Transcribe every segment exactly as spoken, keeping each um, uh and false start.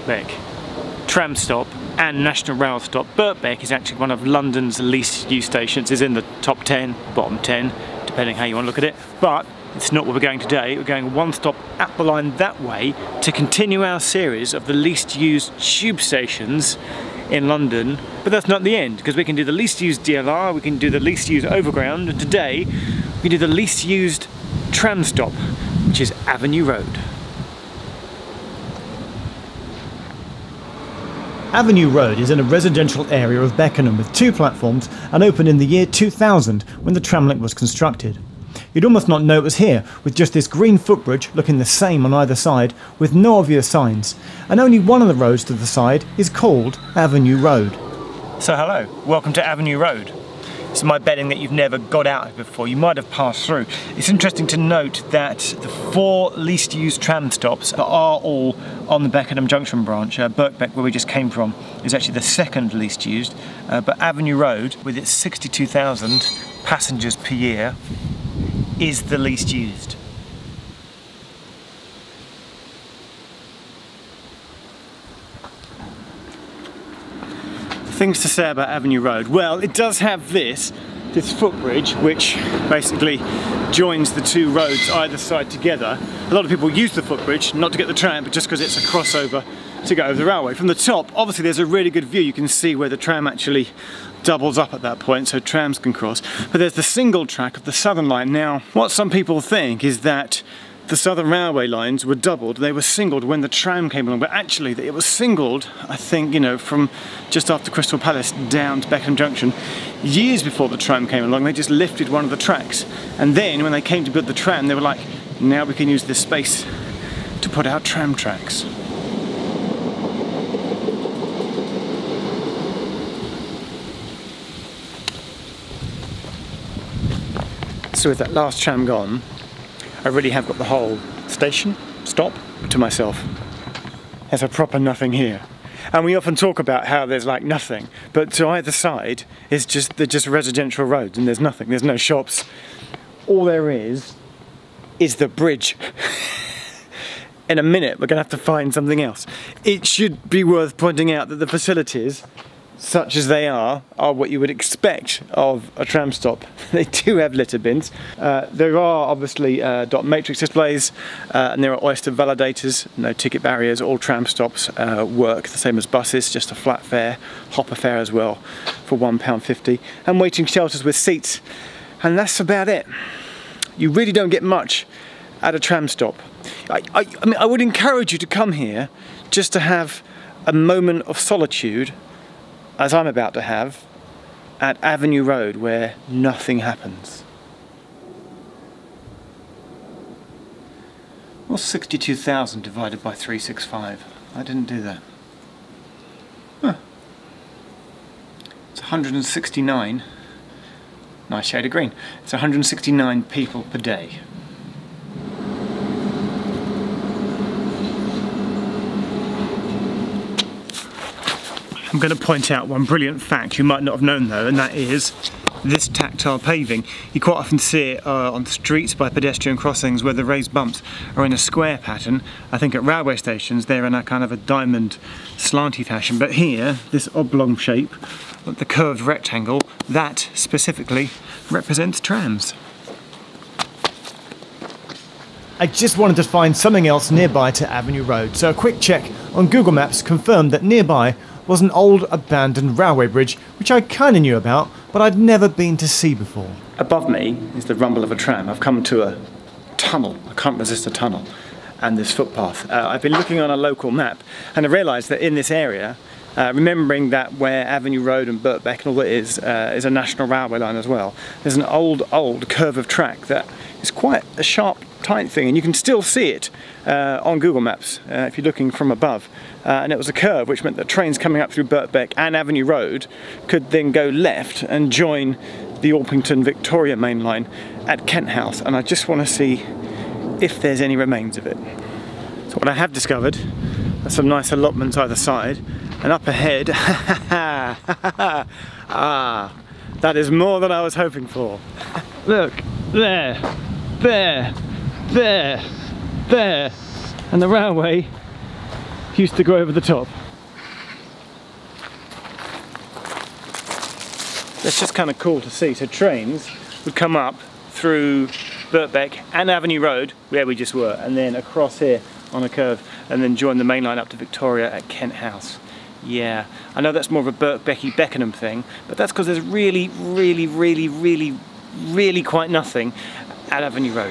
Birkbeck tram stop and National Rail stop. Birkbeck is actually one of London's least used stations. It's in the top ten, bottom ten, depending how you want to look at it. But it's not where we're going today. We're going one stop up the line that way to continue our series of the least used tube stations in London. But that's not the end, because we can do the least used D L R, we can do the least used overground, and today we do the least used tram stop, which is Avenue Road. Avenue Road is in a residential area of Beckenham with two platforms and opened in the year two thousand when the tram link was constructed. You'd almost not know it was here, with just this green footbridge looking the same on either side with no obvious signs, and only one of the roads to the side is called Avenue Road. So hello, welcome to Avenue Road. It's my betting that you've never got out of before. You might have passed through. It's interesting to note that the four least used tram stops are all on the Beckenham Junction branch. Uh, Birkbeck, where we just came from, is actually the second least used, uh, but Avenue Road, with its sixty-two thousand passengers per year, is the least used. Things to say about Avenue Road. Well, it does have this, this footbridge, which basically joins the two roads either side together. A lot of people use the footbridge, not to get the tram, but just because it's a crossover to go over the railway. From the top, obviously there's a really good view. You can see where the tram actually doubles up at that point, so trams can cross. But there's the single track of the Southern Line. Now, what some people think is that the Southern Railway lines were doubled, they were singled when the tram came along, but actually it was singled, I think, you know, from just after Crystal Palace down to Beckenham Junction, years before the tram came along. They just lifted one of the tracks, and then when they came to build the tram, they were like, now we can use this space to put out tram tracks. So with that last tram gone, I really have got the whole station, stop, to myself. There's a proper nothing here. And we often talk about how there's like nothing, but to either side is just, they're just residential roads and there's nothing, there's no shops. All there is, is the bridge. In a minute we're gonna have to find something else. It should be worth pointing out that the facilities, such as they are, are what you would expect of a tram stop. They do have litter bins. Uh, there are obviously uh, dot matrix displays, uh, and there are oyster validators, no ticket barriers. All tram stops uh, work the same as buses, just a flat fare, hopper fare as well, for one pound fifty, and waiting shelters with seats. And that's about it. You really don't get much at a tram stop. I, I, I mean, I would encourage you to come here just to have a moment of solitude, as I'm about to have, at Avenue Road, where nothing happens. What's sixty-two thousand divided by three sixty-five? I didn't do that. Huh. It's one hundred sixty-nine. Nice shade of green. It's one hundred sixty-nine people per day. I'm going to point out one brilliant fact you might not have known though, and that is this tactile paving. You quite often see it uh, on streets by pedestrian crossings where the raised bumps are in a square pattern. I think at railway stations they're in a kind of a diamond slanty fashion, but here, this oblong shape, the curved rectangle, that specifically represents trams. I just wanted to find something else nearby to Avenue Road, so a quick check on Google Maps confirmed that nearby was an old abandoned railway bridge, which I kinda knew about, but I'd never been to see before. Above me is the rumble of a tram. I've come to a tunnel, I can't resist a tunnel, and this footpath. Uh, I've been looking on a local map, and I realised that in this area, uh, remembering that where Avenue Road and Birkbeck and all that is, uh, is a national railway line as well, there's an old, old curve of track that is quite a sharp, tight thing, and you can still see it uh, on Google Maps uh, if you're looking from above. Uh, and it was a curve, which meant that trains coming up through Birkbeck and Avenue Road could then go left and join the Orpington Victoria main line at Kent House. And I just want to see if there's any remains of it. So what I have discovered are some nice allotments either side, and up ahead, ah, that is more than I was hoping for. Look, there, there, there, there, and the railway used to go over the top. That's just kind of cool to see. So trains would come up through Birkbeck and Avenue Road, where we just were, and then across here on a curve, and then join the main line up to Victoria at Kent House. Yeah, I know that's more of a Birkbecky Beckenham thing, but that's because there's really, really, really, really, really quite nothing at Avenue Road.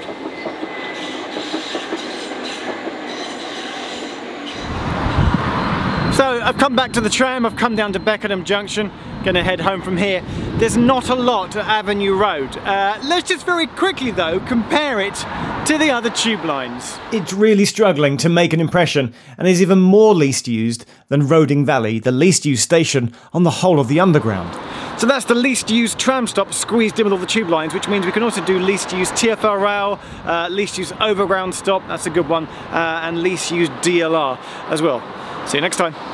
So I've come back to the tram, I've come down to Beckenham Junction, gonna head home from here. There's not a lot at Avenue Road. Uh, let's just very quickly though compare it to the other tube lines. It's really struggling to make an impression and is even more least used than Roding Valley, the least used station on the whole of the Underground. So that's the least used tram stop squeezed in with all the tube lines, which means we can also do least used T F R rail, uh, least used overground stop, that's a good one, uh, and least used D L R as well. See you next time.